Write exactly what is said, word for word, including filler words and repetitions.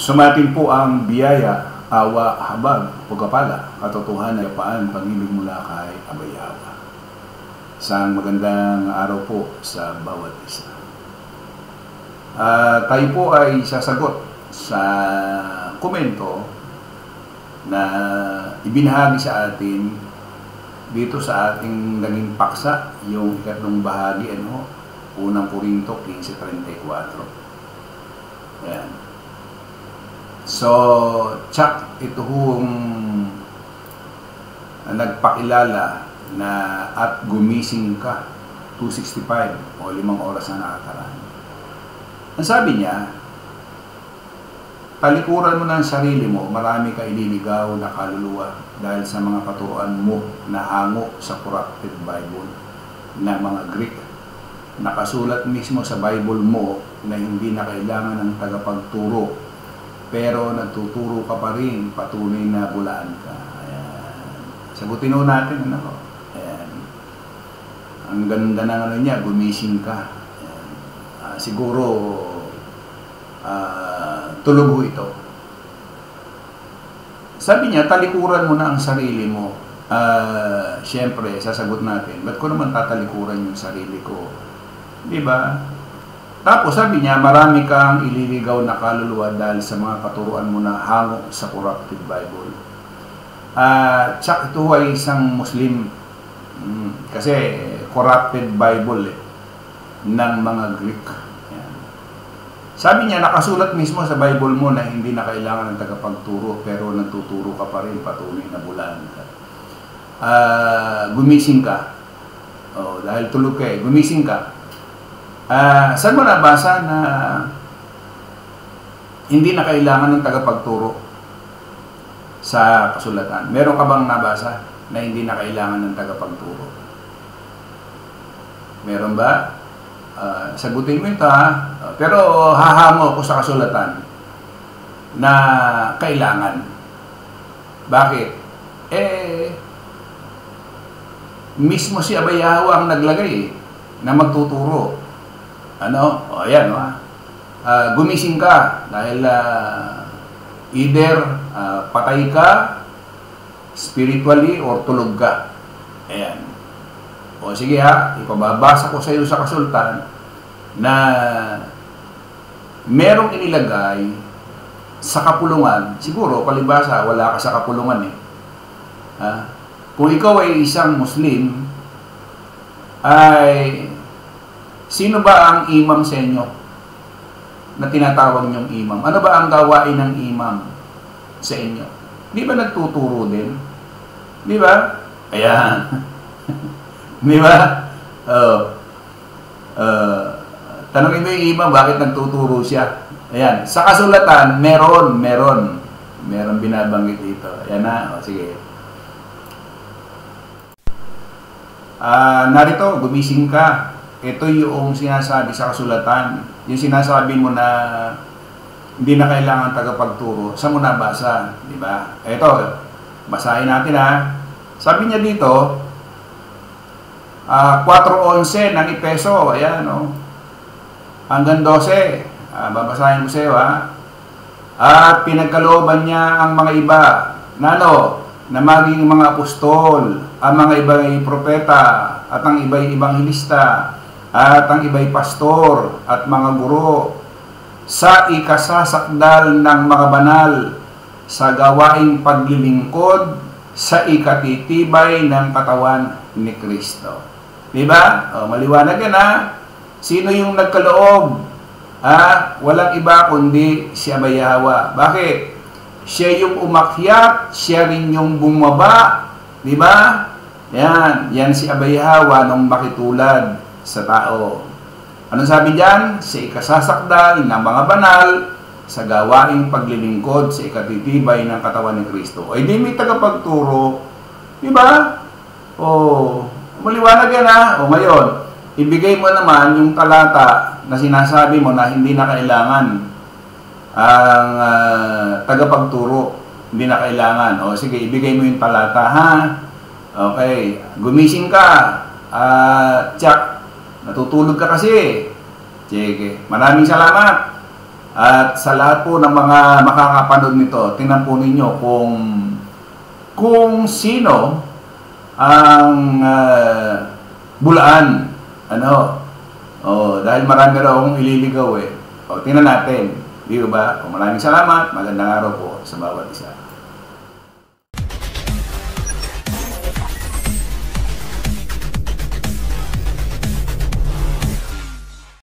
Sumatin po ang biyaya, awa, habag, pagkapala, katotohanan, kapaan, pag-ibig mula kay Abay Yawa. Isang magandang araw po sa bawat isa. Uh, tayo po ay sasagot sa komento na ibinahagi sa atin dito sa ating naging paksa, yung ikatlong bahagi, ano, unang Korinto fifteen thirty-four. Ayan. So, Chuck, ito hong nagpakilala na at gumising ka, two sixty-five o limang oras na nakakaraan. Ang sabi niya, talikuran mo ng sarili mo, marami ka ililigaw na kaluluwa dahil sa mga paturuan mo na hango sa corrupted Bible na mga Greek. Nakasulat mismo sa Bible mo na hindi na kailangan ng tagapagturo, pero nagtuturo ka pa rin, patunay na bulaan ka. Ayan. Sagutin ho natin, ano? Ayan. Ang ganda ng ano niya, gumising ka. Ayan. Uh, siguro, uh, tulog ho ito. Sabi niya, talikuran mo na ang sarili mo. Uh, Siyempre, sasagot natin, ba't ko naman tatalikuran yung sarili ko? Diba? Tapos sabi niya, marami kang ililigaw na kaluluwa dahil sa mga katuruan mo na hango sa corrupted Bible. Uh, Chuck, ito ay isang Muslim. Hmm, kasi corrupted Bible eh, ng mga Greek. Yan. Sabi niya, nakasulat mismo sa Bible mo na hindi na kailangan ng tagapagturo, pero nagtuturo ka pa rin, patunay na bulaan ka. Uh, gumising ka. Oh, dahil tulog ka eh, gumising ka. Uh, saan mo nabasa na hindi na kailangan ng tagapagturo sa kasulatan? Meron ka bang nabasa na hindi na kailangan ng tagapagturo? Meron ba? Uh, sagutin mo ito ha. Uh, pero hahango ko sa kasulatan na kailangan. Bakit? Eh, mismo si Abay Yawa ang naglagay eh, na magtuturo. Ano? O, ayan, o, uh, gumising ka dahil uh, either uh, patay ka spiritually or tulog ka. Ayan. O, sige ha, ipababasa ko sa iyo sa kasultan na merong inilagay sa kapulungan. Siguro, palibasa, wala ka sa kapulungan eh. Ha? Kung ikaw ay isang Muslim, ay sino ba ang imam sa inyo na tinatawag niyong imam? Ano ba ang gawain ng imam sa inyo? Di ba nagtuturo din? Di ba? Ayan. Di ba? Uh, uh, tanongin mo yung imam, bakit nagtuturo siya? Ayan. Sa kasulatan, meron, meron. Meron binabanggit dito. Ayan na. O, sige. Uh, narito, gumising ka. Ito yung sinasabi sa kasulatan. Yung sinasabi mo na hindi na kailangan tagapagturo. Saan mo nabasa? Di ba? Ito, basahin natin ha. Sabi niya dito, uh, four eleven ng Efeso. Ayan, no? Hanggang twelve. Uh, babasahin ko sa iyo ha. At pinagkalooban niya ang mga iba na ano, na maging mga apostol, ang mga iba'y propeta, at ang iba'y ibanghilista, at ang iba'y pastor at mga guro sa ikasasakdal ng mga banal sa gawaing paglilingkod sa ikatitibay ng katawan ni Kristo. Diba? O, maliwanag yan ha. Sino yung nagkaloob? Ha? Walang iba kundi si Abay Yawa. Bakit? Siya yung umakyat, siya rin yung bumaba. Diba? Yan. Yan si Abay Yawa nung makitulad sa tao. Anong sabi diyan? Sa ikasasakdal ng mga banal sa gawaing paglilingkod sa ikatitibay ng katawan ni Kristo. Ay di may tagapagturo. Di ba? O, maliwanag yan ha. O ngayon, ibigay mo naman yung talata na sinasabi mo na hindi na kailangan ang uh, tagapagturo. Hindi na kailangan. O sige, ibigay mo yung talata ha. Okay. Gumising ka. Uh, Chuck, natutulog ka kasi. Sige. Maraming salamat. At sa lahat po ng mga makakapanood nito, tingnan po ninyo kung kung sino ang uh, bulaan. Ano? Oh, dahil marami raw akong ililigaw eh. O, tingnan natin. Di ba? Maraming salamat. Magandang araw po sa bawat isa.